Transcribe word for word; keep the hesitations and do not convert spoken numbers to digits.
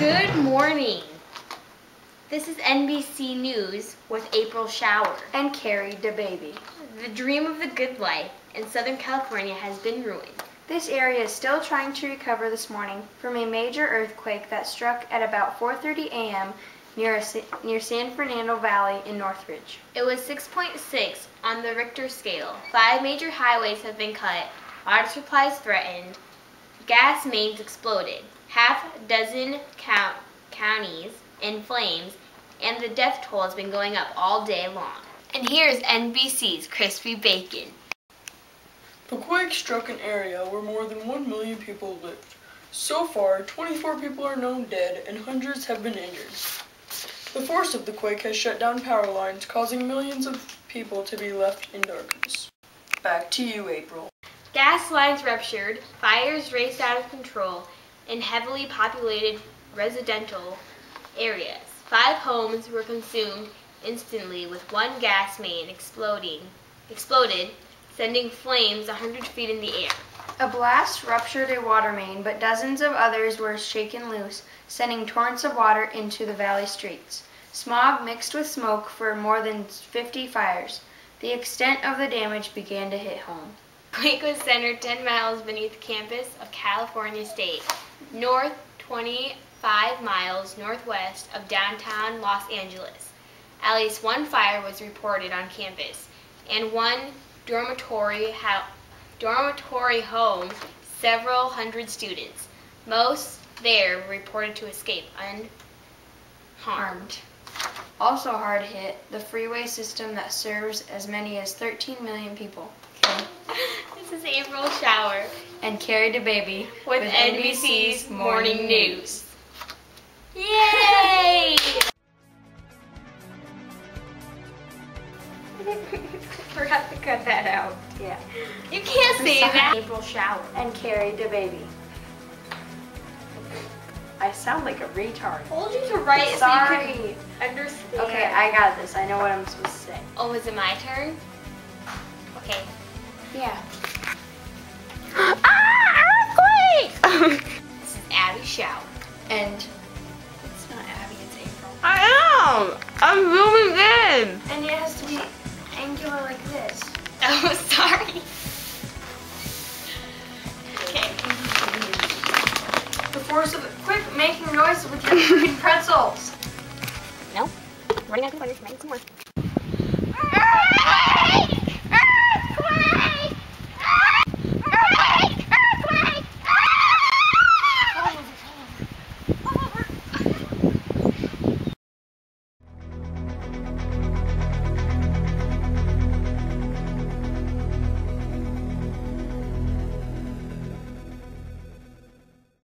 Good morning. This is N B C News with April Shower and Carrie DeBaby. The dream of the good life in Southern California has been ruined. This area is still trying to recover this morning from a major earthquake that struck at about four thirty a m near, a, near San Fernando Valley in Northridge. It was six point six on the Richter scale. Five major highways have been cut, water supplies threatened, gas mains exploded, half a dozen count, counties in flames, and the death toll has been going up all day long. And here's N B C's Crispy Bacon. The quake struck an area where more than one million people lived. So far, twenty-four people are known dead and hundreds have been injured. The force of the quake has shut down power lines, causing millions of people to be left in darkness. Back to you, April. Gas lines ruptured, fires raced out of control in heavily populated residential areas. Five homes were consumed instantly with one gas main exploding, exploded, sending flames one hundred feet in the air. A blast ruptured a water main, but dozens of others were shaken loose, sending torrents of water into the valley streets. Smog mixed with smoke for more than fifty fires. The extent of the damage began to hit home. Quake was centered ten miles beneath the campus of California State, north twenty-five miles northwest of downtown Los Angeles. At least one fire was reported on campus, and one dormitory, ho dormitory home several hundred students. Most there were reported to escape unharmed. Also hard hit, the freeway system that serves as many as thirteen million people. Okay. This is April Shower and Carrie DeBaby with, with N B C's Morning, Morning News. Yay! Forgot to cut that out. Yeah. You can't say that. April Shower and Carrie DeBaby. I sound like a retard. I told you to write it Sorry. so you could understand. Okay, I got this. I know what I'm supposed to say. Oh, is it my turn? Okay. Yeah. Ah! Earthquake! This is Abby Shower. And it's not Abby, it's April. I am! I'm zooming in! And it has to be angular like this. Oh, sorry. Okay. The force of it. Quick, making noise with your freaking pretzels. No. Running out of the corners, making some more.